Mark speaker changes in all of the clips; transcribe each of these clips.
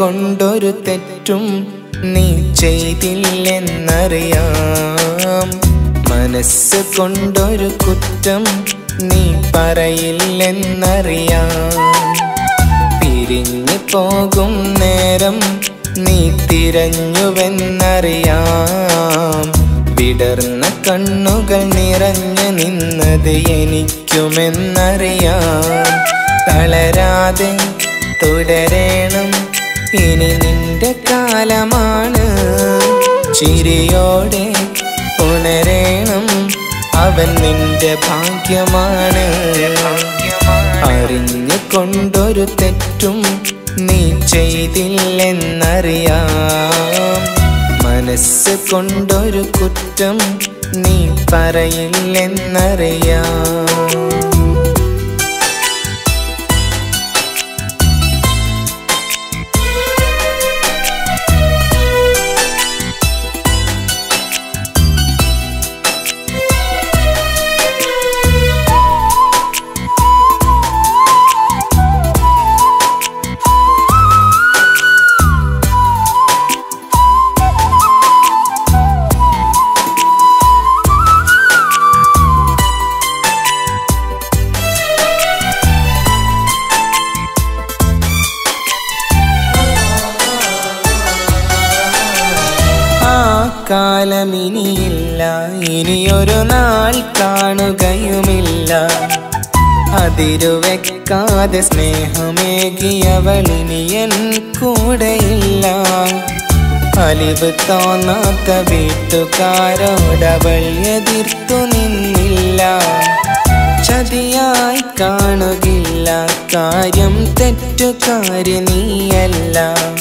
Speaker 1: കൊണ്ടൊരു തെറ്റും നീ ചെയ്തില്ലെന്നറിയാം. മനസ്സ് കൊണ്ടൊരു കുറ്റം നീ പറയില്ലെന്നറിയാം. പിരിഞ്ഞു പോകും നേരം നീ തിരഞ്ഞുവെന്നറിയാം. വിടർന്ന കണ്ണുകൾ നിറഞ്ഞു നിന്നത് എനിക്കുമെന്നറിയാം. തളരാതെ തുടരണം, ഇനി നിന്റെ കാലമാണ്. ചിരിയോടെ ഉണരണം, അവൻ നിന്റെ ഭാഗ്യമാണ്. അറിഞ്ഞു കൊണ്ടൊരു തെറ്റും നീ ചെയ്തില്ലെന്നറിയാം. മനസ്സ് കൊണ്ടൊരു കുറ്റം നീ പറയില്ലെന്നറിയാം. കാലമിനിയില്ല, ഇനിയൊരു നാൾ കാണുകയുമില്ല. അതിരുവെക്കാതെ സ്നേഹമേകിയവളിനി എൻ കൂടെയില്ല. അലിവ് തോന്നാത്ത വീട്ടുകാരോടവൾ എതിർത്തു നിന്നില്ല. ചതിയായി കാണുകില്ല, കാര്യം തെറ്റുകാരി നീയല്ല.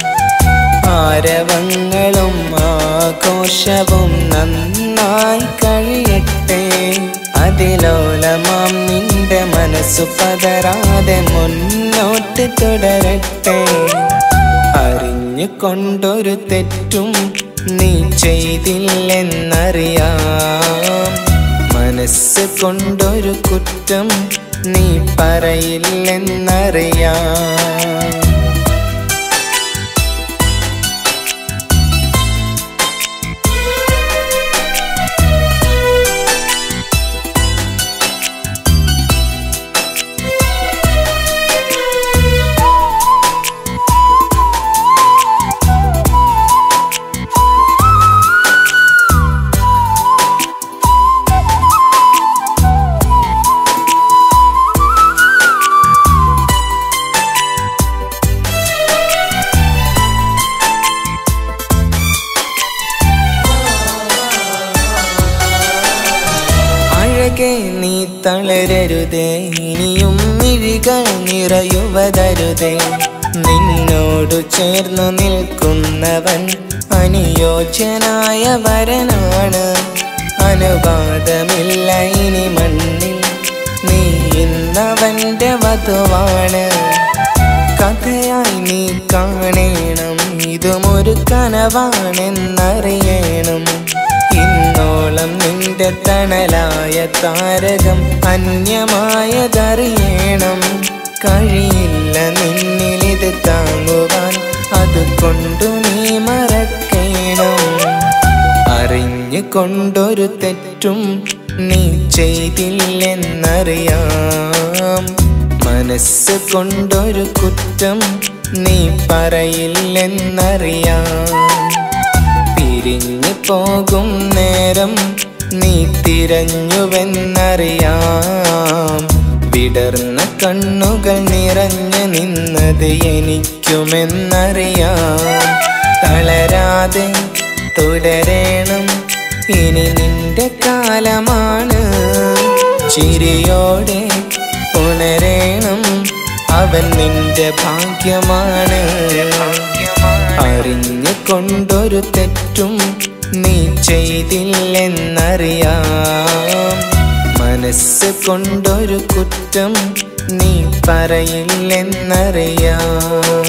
Speaker 1: ആരവങ്ങളും ആഘോഷവും നന്നായി കഴിയട്ടെ. അതിലോലമാം നിന്റെ മനസ്സു പതറാതെ മുന്നോട്ട് തുടരട്ടെ. അറിഞ്ഞു കൊണ്ടൊരു തെറ്റും നീ ചെയ്തില്ലെന്നറിയാം. മനസ്സ് കൊണ്ടൊരു കുറ്റം നീ പറയില്ലെന്നറിയാം. നീ തളരരുതേ, ഇനിയും മിഴികൾ നിറയുവതരുതേ. നിന്നോടു ചേർന്നു നിൽക്കുന്നവൻ അനുയോജ്യനായ വരനാണ്. അനുവാദമില്ല ഇനി മണ്ണിൽ, നീ ഇന്നവന്റെ വധുവാണ്. കഥയായി നീ കാണണം, ഇതുമൊരു കനവാണെന്നറിയണം. ഇന്നോളം നിന്റെ തണലായ താരകം അന്യമായതറിയണം. കഴിയില്ല നിന്നിലിത് താങ്ങുവാൻ, അതുകൊണ്ടു നീ മറക്കണം. അറിഞ്ഞു കൊണ്ടൊരു തെറ്റും നീ ചെയ്തില്ലെന്നറിയാം. മനസ്സ് കൊണ്ടൊരു കുറ്റം നീ പറയില്ലെന്നറിയാം. പിരിഞ്ഞു പോകും നേരം നീ തിരഞ്ഞുവെന്നറിയാം. വിടർന്ന കണ്ണുകൾ നിറഞ്ഞു നിന്നത് എനിക്കുമെന്നറിയാം. തളരാതെ തുടരണം, ഇനി നിന്റെ കാലമാണ്. ചിരിയോടെ ഉണരണം, അവൻ നിന്റെ ഭാഗ്യമാണ്. അറിഞ്ഞു കൊണ്ടൊരു തെറ്റും നീ ചെയ്തില്ലെന്നറിയാം. മനസ്സ് കൊണ്ടൊരു കുറ്റം നീ പറയില്ലെന്നറിയാം.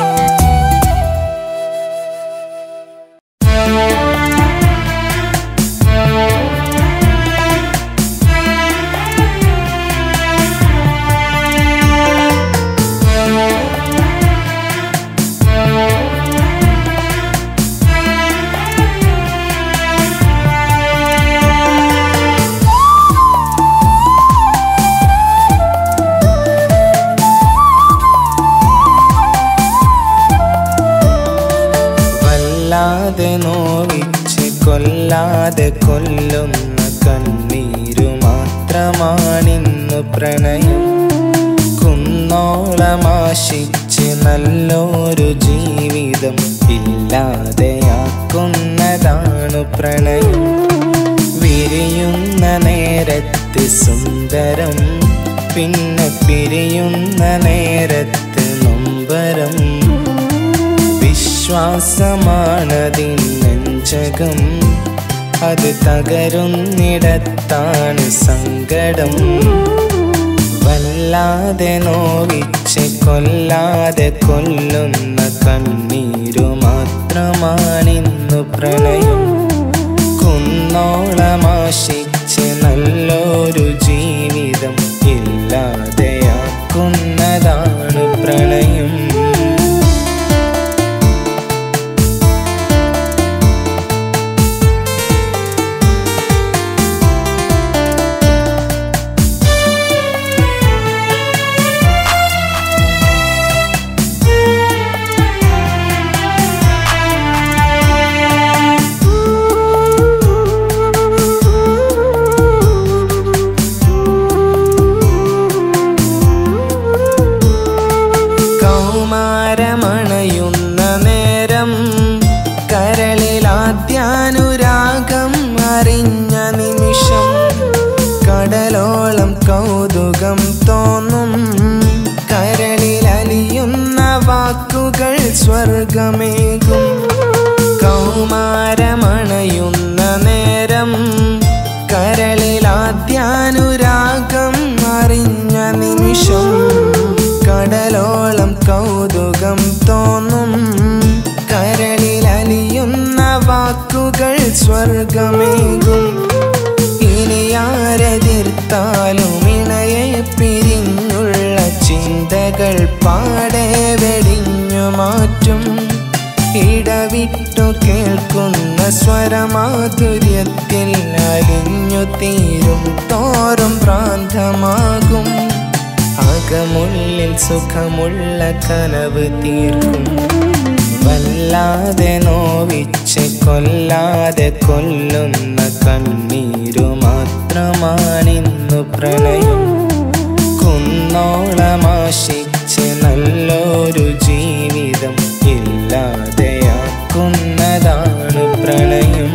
Speaker 1: വല്ലാതെ നോവിച്ച് കൊല്ലാതെ കൊല്ലുന്ന കണ്ണീരു മാത്രമാണിന്നു പ്രണയം. കുന്നോളമാശിച്ച് നല്ലൊരു ജീവിതം ഇല്ലാതെയാക്കുന്നതാണു പ്രണയം. വിരിയുന്ന നേരത്ത് സുന്ദരം, പിന്നെ പിരിയുന്ന നേരത്ത് നൊമ്പരം. വിശ്വാസമാണതിൻ നെഞ്ചകം, അത് തകരുന്നിടത്താണ് സങ്കടം. വല്ലാതെ നോവിച്ച് കൊല്ലാതെ കൊല്ലുന്ന കണ്ണീരു മാത്രമാണിന്നു പ്രണയം. കുന്നോളമാശിച്ച് നല്ലൊരു ജീവിതം ഇല്ലാതെയാക്കുന്നതാണു പ്രണയം. കൗമാരമണയുന്ന നേരം, കരളിലാദ്യാനുരാഗം അറിഞ്ഞ നിമിഷം, കടലോളം കൗതുകം തോന്നും, കരളിലലിയുന്ന വാക്കുകൾ സ്വർഗമേകും. കൗമാരമണയുന്ന നേരം, കരളിലാദ്യാനുരാഗം അറിഞ്ഞ നിമിഷം, കടലോളം കൗതുകം തോന്നും, കരളിലലിയുന്ന വാക്കുകൾ സ്വർഗമേകും. ഇനിയാരെതിർത്താലും ഇണയെ പിരിഞ്ഞുള്ള ചിന്തകൾ പാടെ വെടിഞ്ഞു മാറ്റും. ഇടവിട്ടു കേൾക്കുന്ന സ്വരമാധുര്യത്തിൽ അലിഞ്ഞു തീരും തോറും ഭ്രാന്തമാകും. അകമുള്ളിൽ സുഖമുള്ള കനവ് തീർക്കും. വല്ലാതെ നോവിച്ച് കൊല്ലാതെ കൊല്ലുന്ന കണ്ണീരു മാത്രമാണിന്നു പ്രണയം. കുന്നോളമാശിച്ച് നല്ലൊരു ജീവിതം ഇല്ലാതെയാക്കുന്നതാണു പ്രണയം.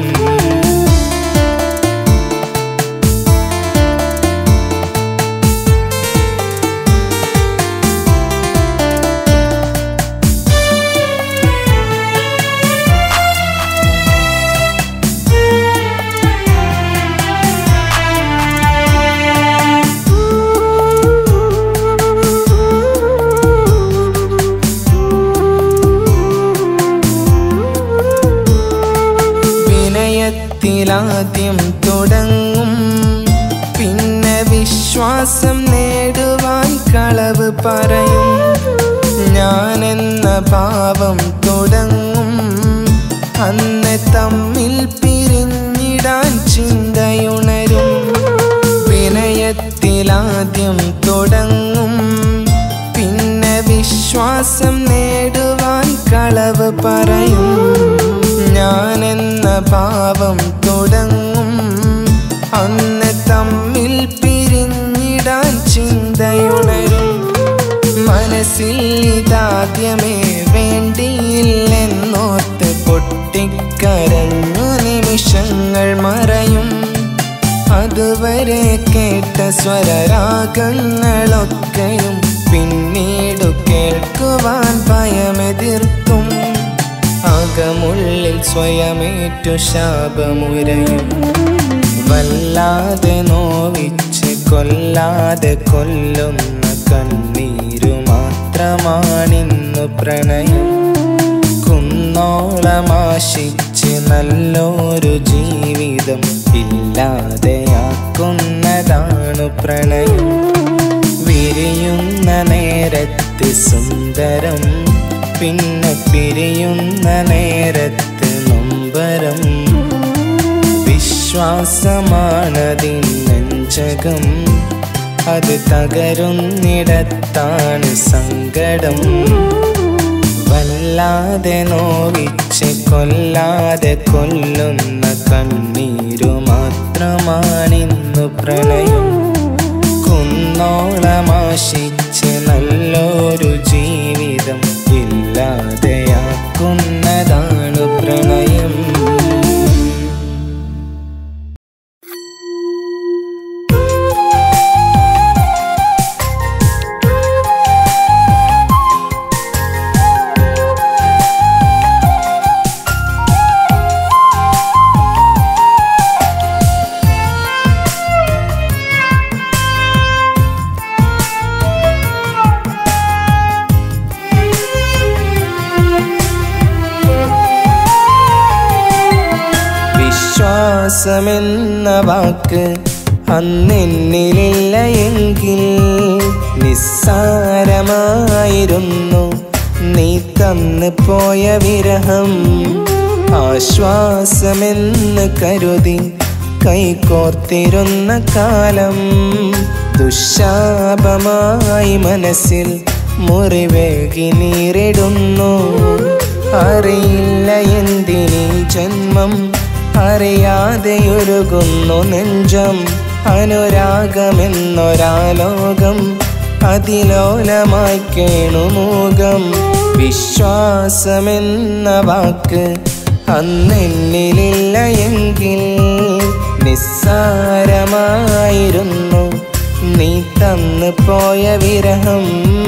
Speaker 1: വിനയത്തിലാദ്യം തുടങ്ങും, പിന്നെ വിശ്വാസം നേടുവാൻ കളവ് പറയും. ഞാനെന്ന ഭാവം തുടങ്ങും, അന്ന് തമ്മിൽ പിരിഞ്ഞിടാൻ ചിന്തയുണരും. വിനയത്തിലാദ്യം തുടങ്ങും, പിന്നെ വിശ്വാസം നേടുവാൻ കളവ് പറയും. ഞാനെന്ന ഭാവം തുടങ്ങും, അന്ന് തമ്മിൽ പിരിഞ്ഞിടാൻ ചിന്തയുണരും. മനസ്സിൽ ഇതാദ്യമേ വേണ്ടിയില്ലെന്നോർത്ത് പൊട്ടിക്കരഞ്ഞു നിമിഷങ്ങൾ മറയും. അതുവരെ കേട്ട സ്വരരാഗങ്ങളൊക്കെയും പിന്നീടു കേൾക്കുവാൻ ഭയമെതിർക്കും. അകമുള്ളിൽ സ്വയമേറ്റു ശാപമുരയും. വല്ലാതെ നോവിച്ച് കൊല്ലാതെ കൊല്ലുന്ന കണ്ണീരു മാത്രമാണിന്നു പ്രണയം. കുന്നോളമാശിച്ച് നല്ലൊരു ജീവിതം ഇല്ലാതെയാക്കുന്നതാണു പ്രണയം. വിരിയുന്ന നേരത്ത് സുന്ദരം, പിന്നെ പിരിയുന്ന നേരത്ത് നൊമ്പരം. വിശ്വാസമാണതിൻ നെഞ്ചകം, അത് തകരുന്നിടത്താണ് സങ്കടം. വല്ലാതെ നോവിച്ച് കൊല്ലാതെ കൊല്ലുന്ന കണ്ണീരു മാത്രമാണിന്നു പ്രണയം. കുന്നോളമാശിച്ച് നല്ലൊരു ജീവിതം ഇല്ലാതെയാക്കുന്നതാണ് പ്രണയം. വിശ്വാസമെന്ന വാക്ക് അന്നെന്നിലില്ല എങ്കിൽ നിസ്സാരമായിരുന്നു നീ തന്നു പോയ വിരഹം. ആശ്വാസമെന്ന് കരുതി കൈകോർത്തിരുന്ന കാലം ദുശാപമായി മനസ്സിൽ മുറിവേകി നീറിടുന്നു. അറിയില്ല എന്തിനീ ജന്മം, അറിയാതെയൊരുകുന്നു നെഞ്ചം. അനുരാഗമെന്നൊരാലോകം അതിലോലമായി കേണുമൂകം. വിശ്വാസമെന്ന വാക്ക് അന്നെന്നിലില്ല എങ്കിൽ നിസ്സാരമായിരുന്നു നീ തന്നു പോയ വിരഹം.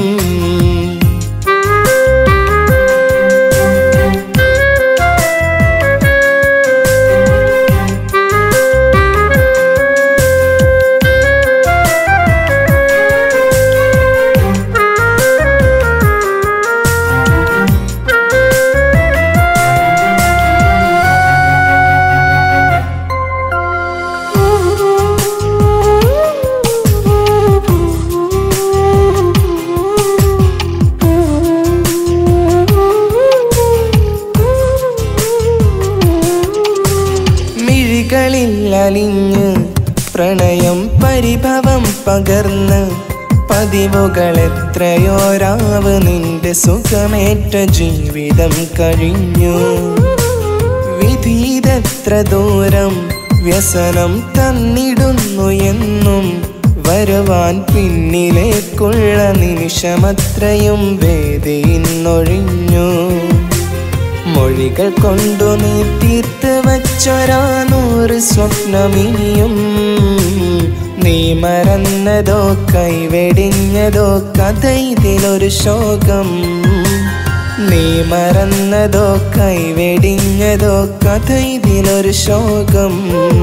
Speaker 1: അലിഞ്ഞ് പ്രണയം പരിഭവം പകർന്ന് പതിവുകളെത്രയോ രാവ് നിന്റെ സുഖമേറ്റ ജീവിതം കഴിഞ്ഞു. വിധിയിതെത്ര ദൂരം വ്യസനം തന്നിടുന്നു എന്നും വരുവാൻ പിന്നിലേക്കുള്ള നിമിഷമത്രയും വേദിയിന്നൊഴിഞ്ഞു. മൊഴികൾ കൊണ്ടു നീ തീർത്ത് വച്ചൊരാ 100 സ്വപ്നമിനിയും നീ മറന്നതോ കൈവെടിഞ്ഞതോ കഥ ഇതിലൊരു ശോകം. നീ മറന്നതോ കൈവെടിഞ്ഞതോ കഥ ഇതിലൊരു ശോകം.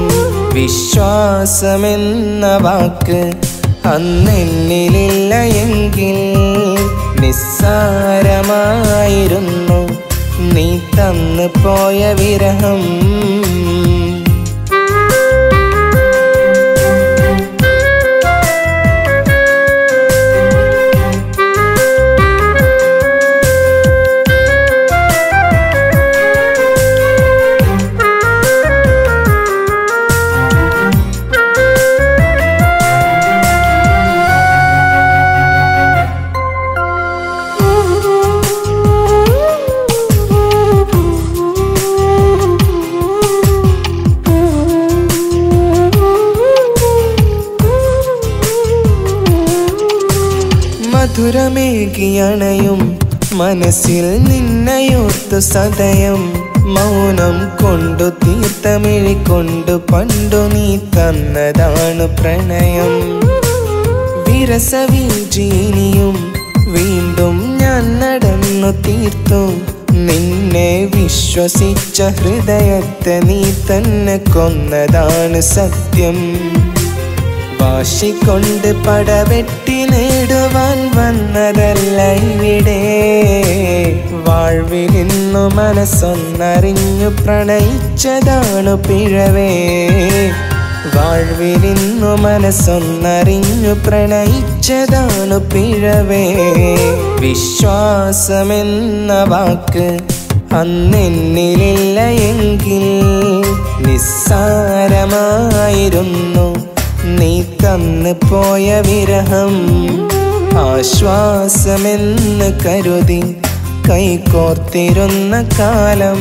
Speaker 1: വിശ്വാസമെന്ന വാക്ക് അന്നെന്നിലില്ല എങ്കിൽ നിസ്സാരമായിരുന്നു നീ തന്നു പോയ വിരഹം. മധുരമേകിയണയും മനസ്സിൽ നിന്നയോർത്തു സദയം മൗനം കൊണ്ടു തീർത്തമിഴി കൊണ്ടു പണ്ടു നീ തന്നതാണ് പ്രണയം. വിരസവീചിനിയും വീണ്ടും ഞാൻ നടന്നു തീർത്തു. നിന്നെ വിശ്വസിച്ച ഹൃദയത്തെ നീ തന്നെ കൊന്നതാണ് സത്യം. വാശിക്കൊണ്ട് പടവെട്ടി നേടുവാൻ വന്നതല്ല ഇവിടെ. വാഴ്വിലിന്നു മനസ്സൊന്നറിഞ്ഞു പ്രണയിച്ചതാണു പിഴവേ. വാഴ്വിലിന്നു മനസ്സൊന്നറിഞ്ഞു പ്രണയിച്ചതാണു പിഴവേ. വിശ്വാസമെന്ന വാക്ക് അന്നെന്നിലില്ല എങ്കിൽ നിസ്സാരമായിരുന്നു നീ തന്നു പോയ വിരഹം. ആശ്വാസമെന്ന് കരുതി കൈകോർത്തിരുന്ന കാലം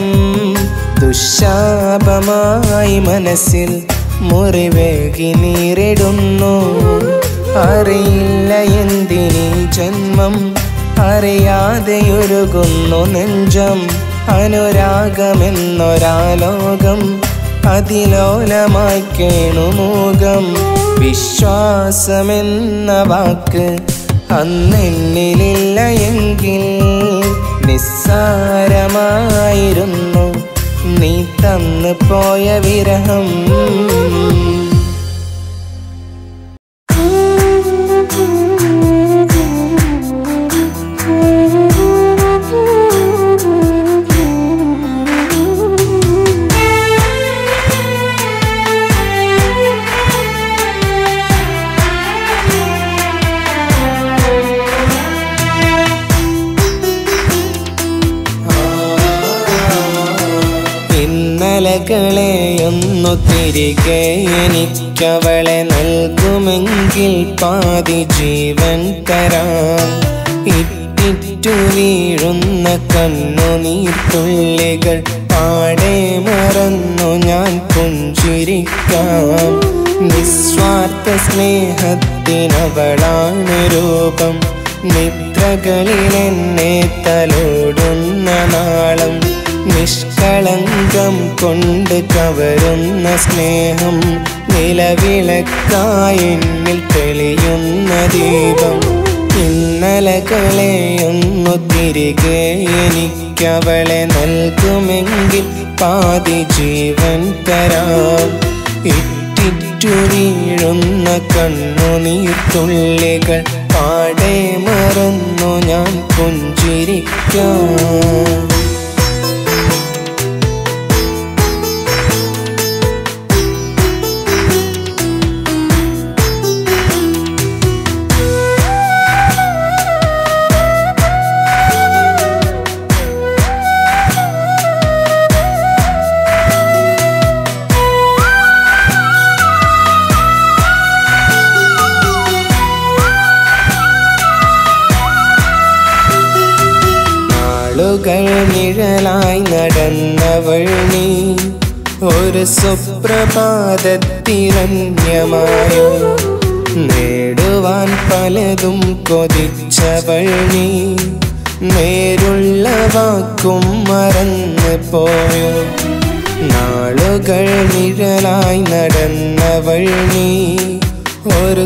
Speaker 1: ദുശാപമായി മനസ്സിൽ മുറിവേകി നീറിടുന്നു. അറിയില്ല എന്തിനീ ജന്മം, അറിയാതെയൊരുകുന്നു നെഞ്ചം. അനുരാഗമെന്നൊരാലോകം അതിലോലമായി കേണുമൂകം. വിശ്വാസമെന്ന വാക്ക് അന്നെന്നിലില്ല എങ്കിൽ നിസ്സാരമായിരുന്നു നീ തന്നു പോയ വിരഹം. ഇന്നലകളെയൊന്നു തിരികെ എനിക്കവളെ നൽകുമെങ്കിൽ പാതി ജീവൻ തരാം. ഇറ്റിറ്റു വീഴുന്ന കണ്ണുനീർത്തുള്ളികൾ പാടെ മറന്നു ഞാൻ പുഞ്ചിരിക്കാം. നിസ്വാർത്ഥ സ്നേഹത്തിനവളാണ് രൂപം. നിദ്രകളിലെന്നെ തലോടുന്ന നാളം. നിഷ്കളങ്കം കൊണ്ട് കവരുന്ന സ്നേഹം. നിലവിളക്കായി എന്നിൽ തെളിയുന്ന ദീപം. ഇന്നലകളെയൊന്നു തിരികെ എനിക്കവളെ നൽകുമെങ്കിൽ പാതി ജീവൻ തരാം. ഇറ്റിറ്റു വീഴുന്ന കണ്ണുനീർത്തുള്ളികൾ പാടെ മറന്നു ഞാൻ പുഞ്ചിരിക്കാം. നിഴലായി നടന്നവൾ നീ ഒരു സുപ്രഭാതത്തിരണ്യമായോ. നേടുവാൻ പലതും കൊതിച്ചവൾ നീ നേരുള്ള വാക്കും മറന്നു പോയോ. നാളുകൾ നിഴലായി നടന്നവൾ നീ ഒരു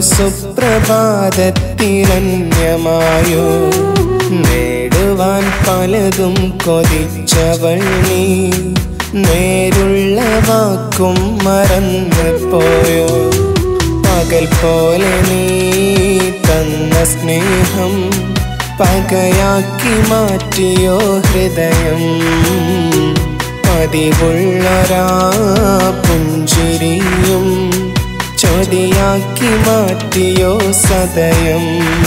Speaker 1: സുപ്രഭാതത്തിരണ്യമായോ. നേടുവാൻ പലതും കൊതിച്ചവൾ നീ നേരുള്ള വാക്കും മറന്നു പോയോ. പകൽ പോലെ നീ തന്ന സ്നേഹം പകയാക്കി മാറ്റിയോ ഹൃദയം. പതിവുള്ളൊരാ പുഞ്ചിരിയും ചൊടിയാക്കി മാറ്റിയോ സദയം.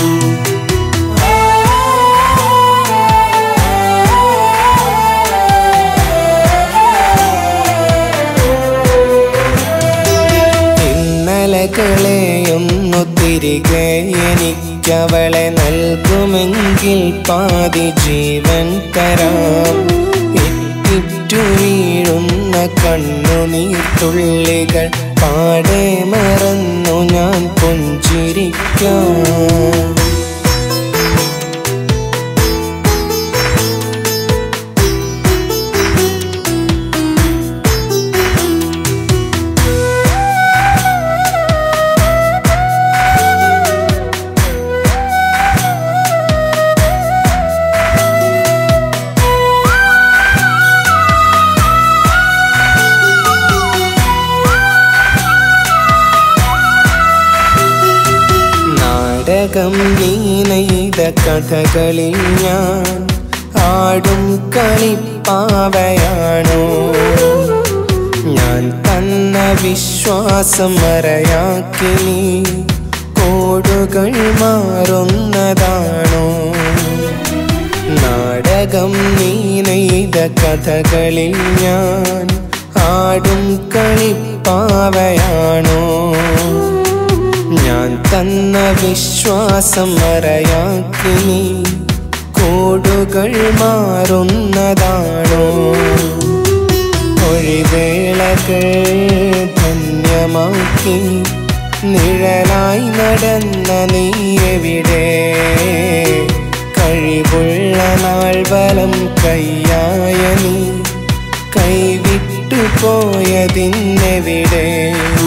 Speaker 1: ഇന്നലകളെയൊന്നു തിരികെ എനിക്കവളെ നൽകുമെങ്കിൽ പാതി ജീവൻ തരാം. ഇറ്റിറ്റു വീഴുന്ന കണ്ണുനീർത്തുള്ളികൾ പാടെ മറന്നു ഞാൻ പുഞ്ചിരിക്കാം. നീ നെയ്ത കഥകളിൽ ഞാൻ ആടും കളിപ്പാവയാണോ. ഞാൻ തന്ന വിശ്വാസം മറയാക്കി നീ കോടുകൾ മാറുന്നതാണോ. നാടകം നീ നെയ്ത കഥകളിൽ ഞാൻ ആടും കളിപ്പാവയാണോ. ഞാൻ തന്ന വിശ്വാസം മറയാക്കി നീ കൂടുകൾ മാറുന്നതാണോ? ഒഴിവേളകൾ ധന്യമാക്കി നിഴലായി നടന്ന നീ എവിടെ? കഴിവുള്ള നാൾ ബലം കയ്യായ നീ കൈവിട്ടു പോയതിന്നെവിടെ?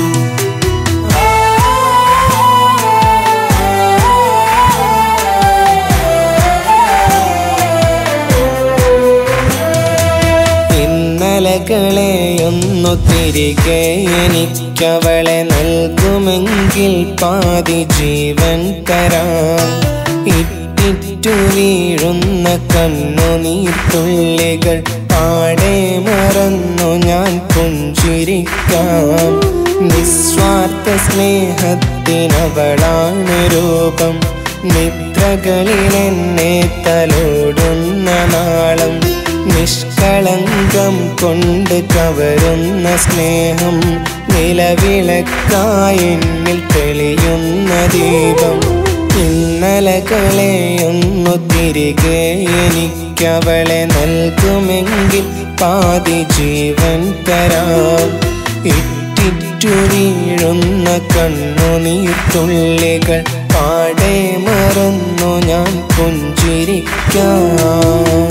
Speaker 1: ഇന്നലകളെയൊന്നു തിരികെ എനിക്കവളെ നൽകുമെങ്കിൽ പാതി ജീവൻ തരാം. ഇറ്റിറ്റു വീഴുന്ന കണ്ണുനീർത്തുള്ളികൾ പാടെ മറന്നു ഞാൻ പുഞ്ചിരിക്കാം. നിസ്വാർത്ഥ സ്നേഹത്തിനവളാണ് രൂപം. നിദ്രകളിൽ എന്നെ തലോടുന്ന നാളം. നിഷ്കളങ്കം കൊണ്ട് കവരുന്ന സ്നേഹം. നിലവിളക്കായി എന്നിൽ തെളിയുന്ന ദീപം. ഇന്നലകളെയൊന്നു തിരികെ എനിക്കവളെ നൽകുമെങ്കിൽ പാതി ജീവൻ തരാം. ഇറ്റിറ്റു വീഴുന്ന കണ്ണുനീർത്തുള്ളികൾ പാടെ മറന്നു ഞാൻ പുഞ്ചിരിക്കാം.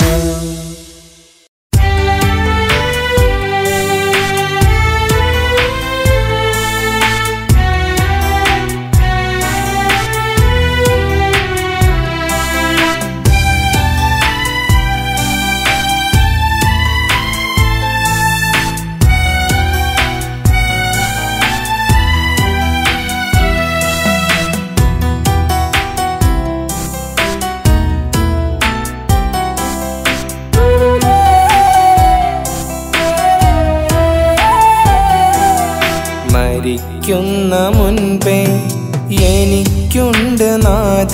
Speaker 1: മരിക്കുന്ന മുൻപേ എനിക്കുണ്ട് നാഥ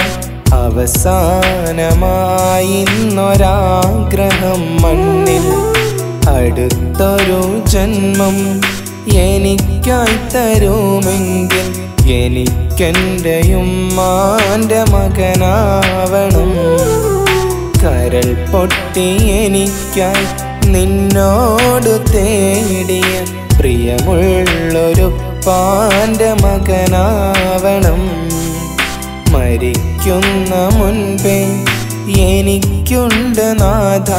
Speaker 1: അവസാനമായിന്നൊരാഗ്രഹം മണ്ണിൽ. അടുത്തൊരു ജന്മം എനിക്കായി തരുമെങ്കിൽ എനിക്കെൻ്റെ ഉമ്മാൻ്റെ മകനാവണം. കരൾ പൊട്ടി എനിക്കായി നിന്നോട് തേടിയ പ്രിയമുള്ളൊരു പാൻ്റെ മകനാവണം. മരിക്കുന്ന മുൻപേ എനിക്കുണ്ട് നാഥ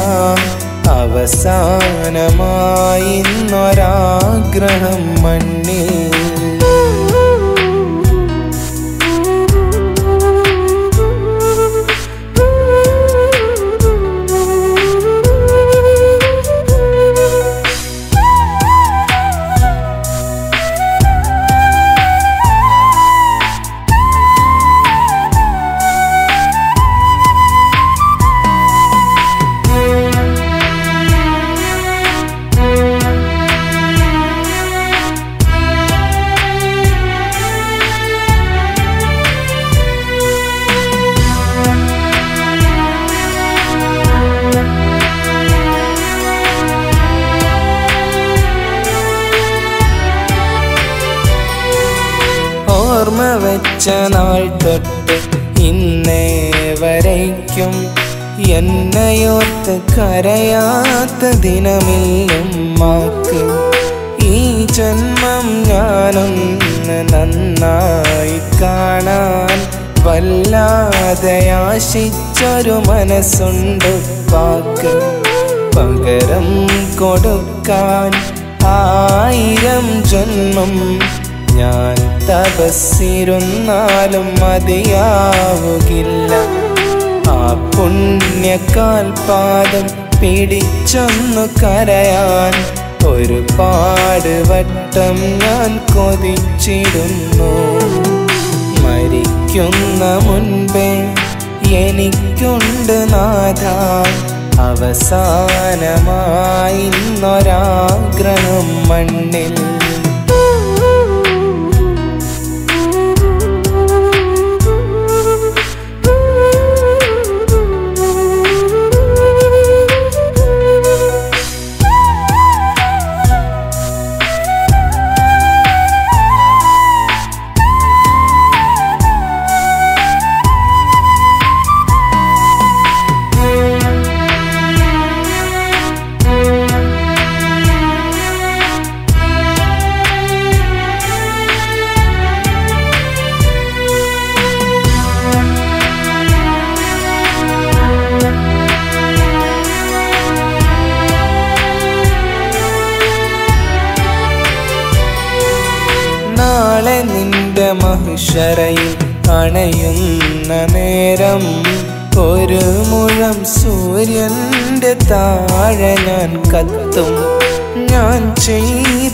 Speaker 1: അവസാനമായിന്നൊരാഗ്രഹം മണ്ണിൽ. ഓർമ്മ വെച്ച നാൾ തൊട്ട് ഇന്നേ വരയ്ക്കും എന്നെയോർത്ത് കരയാത്ത ദിനമില്ലുമ്മാക്ക്. ഈ ജന്മം ഞാനൊന്ന് നന്നായി കാണാൻ വല്ലാതെ ആശിച്ചൊരു മനസ്സുണ്ട് പാക്ക്. പകരം കൊടുക്കാൻ 1000 ജന്മം ഞാൻ തപസ്സിരുന്നാലും മതിയാവുകില്ല. ആ പുണ്യകാൽപാദം പിടിച്ചൊന്നു കരയാൻ ഒരുപാട് വട്ടം ഞാൻ കൊതിച്ചിടുന്നു. മരിക്കുന്ന മുൻപേ എനിക്കുണ്ട് നാഥ അവസാനമായിന്നൊരാഗ്രഹം മണ്ണിൽ. നാളെ നിന്റെ മഹ്ശറയിൽ അണയുന്ന നേരം ഒരു മുഴം സൂര്യന്റെ താഴെ ഞാൻ കത്തും. ഞാൻ ചെയ്ത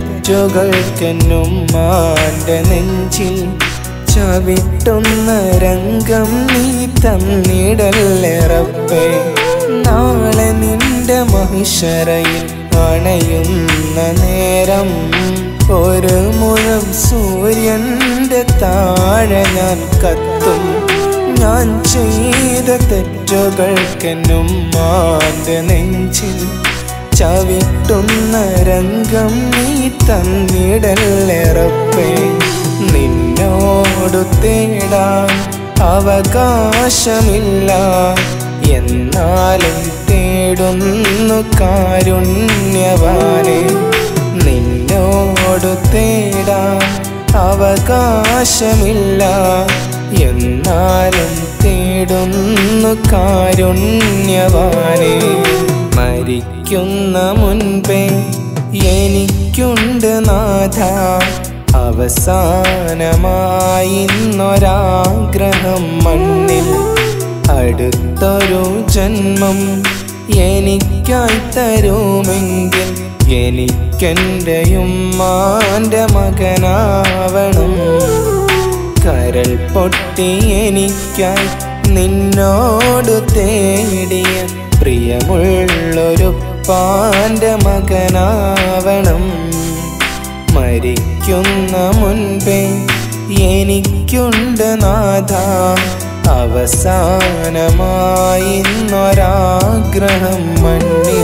Speaker 1: തെറ്റുകൾക്കെന്നുമ്മാന്റെ നെഞ്ചിൽ ചവിട്ടുന്ന രംഗം നീ തന്നിടല്ലേ റബ്ബേ. നാളെ നിന്റെ മഹ്ശറയിൽ അണയുന്ന നേരം ഒരു മുഴം സൂര്യന്റെ താഴെ ഞാൻ കത്തും. ഞാൻ ചെയ്ത തെറ്റുകൾക്കെന്നുമ്മാന്റെ നെഞ്ചിൽ ചവിട്ടുന്ന രംഗം നീ തന്നിടല്ലേ റബ്ബേ. നിന്നോടു തേടാൻ അവകാശമില്ല, എന്നാലും തേടുന്നു കാരുണ്യവാനേ. നിന്നോടു തേടാൻ അവകാശമില്ല, എന്നാലും തേടുന്നു കാരുണ്യവാനേ. മരിക്കുന്ന മുൻപേ എനിക്കുണ്ട് നാഥ അവസാനമായിന്നൊരാഗ്രഹം മണ്ണിൽ. അടുത്തൊരു ജന്മം എനിക്കായി തരുമെങ്കിൽ എനിക്കെൻ്റെ ഉമ്മാൻ്റെ മകനാവണം. കരൾ പൊട്ടി എനിക്കായി നിന്നോട് തേടിയ പ്രിയമുള്ളൊരുപ്പാൻ്റെ മകനാവണം. മരിക്കുന്ന മുൻപേ എനിക്കുണ്ട് നാഥ അവസാനമായിന്നൊരാഗ്രഹം മണ്ണിൽ.